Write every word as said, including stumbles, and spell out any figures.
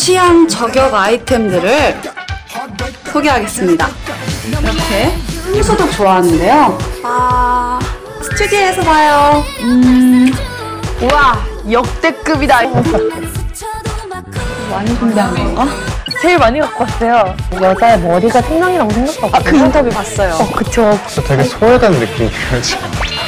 취향 저격 아이템들을 소개하겠습니다. 이렇게 향수도 좋아하는데요. 아, 스튜디오에서 봐요. 음, 우와, 역대급이다. 많이 준비한 건가? 제일 많이 갖고 왔어요. 여자의 머리가 생명이라고 생각하고. 아, 그 인터뷰 봤어요. 어, 그쵸. 되게 소외된 느낌이에요, 지금.